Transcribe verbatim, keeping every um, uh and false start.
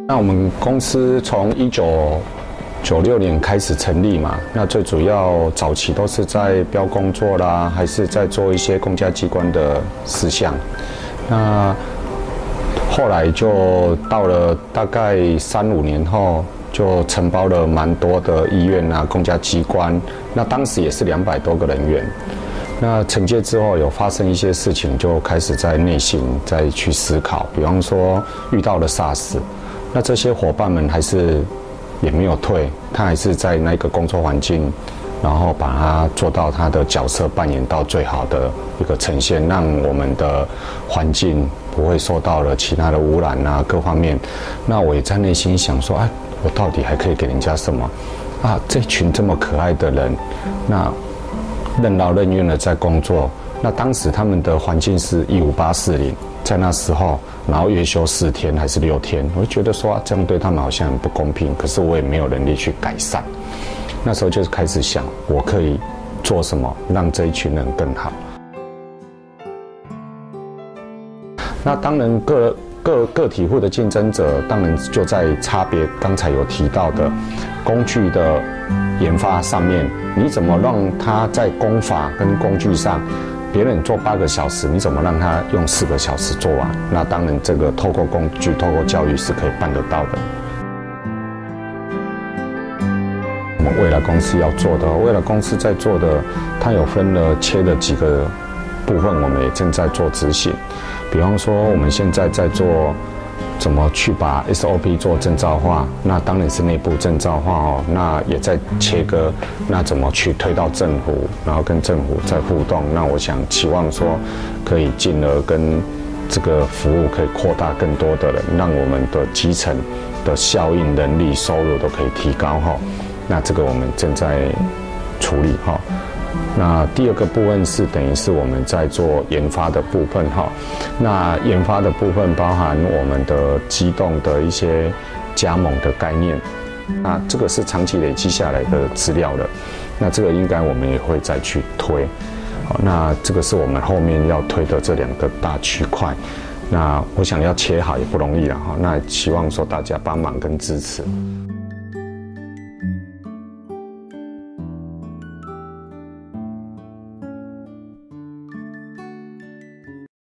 那我们公司从一九九六年开始成立嘛，那最主要早期都是在标工作啦，还是在做一些公家机关的事项。那后来就到了大概三五年后，就承包了蛮多的医院啊、公家机关。那当时也是两百多个人员。那承接之后有发生一些事情，就开始在内心再去思考，比方说遇到了 SARS， 那这些伙伴们还是也没有退，他还是在那个工作环境，然后把它做到他的角色扮演到最好的一个呈现，让我们的环境不会受到了其他的污染啊各方面。那我也在内心想说，哎，我到底还可以给人家什么啊？这群这么可爱的人，那任劳任怨的在工作。那当时他们的环境是一五八四零，在那时候，然后月休四天还是六天，我就觉得说、啊、这样对他们好像很不公平，可是我也没有能力去改善。那时候就开始想，我可以做什么让这一群人更好。那当然各个个体户的竞争者，当然就在差别刚才有提到的工具的研发上面，你怎么让他在工法跟工具上，别人做八个小时，你怎么让他用四个小时做完？那当然，这个透过工具、透过教育是可以办得到的。我们未来公司要做的，未来公司在做的，它有分了切的几个部分，我们也正在做执行。比方说，我们现在在做怎么去把 S O P 做证照化，那当然是内部证照化哦。那也在切割，那怎么去推到政府，然后跟政府再互动？那我想期望说，可以进而跟这个服务可以扩大更多的人，让我们的基层的效应、人力、收入都可以提高哈。那这个我们正在处理哈。那第二个部分是等于是我们在做研发的部分哈，那研发的部分包含我们的机动的一些加盟的概念，那这个是长期累积下来的资料了，那这个应该我们也会再去推，好，那这个是我们后面要推的这两个大区块，那我想要切好也不容易了哈，那希望说大家帮忙跟支持。